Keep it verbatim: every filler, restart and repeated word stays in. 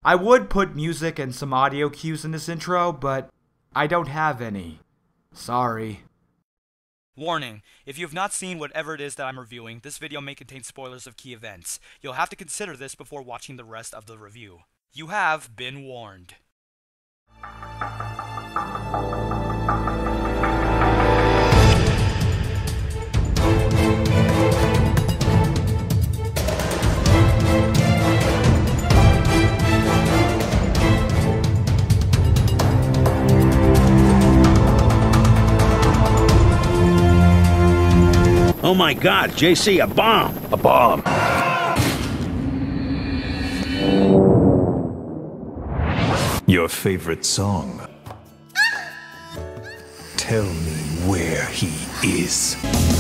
I would put music and some audio cues in this intro, but I don't have any. Sorry. Warning, if you have not seen whatever it is that I'm reviewing, this video may contain spoilers of key events. You'll have to consider this before watching the rest of the review. You have been warned. Oh my God, J C, a bomb! A bomb. Your favorite song. Tell me where he is.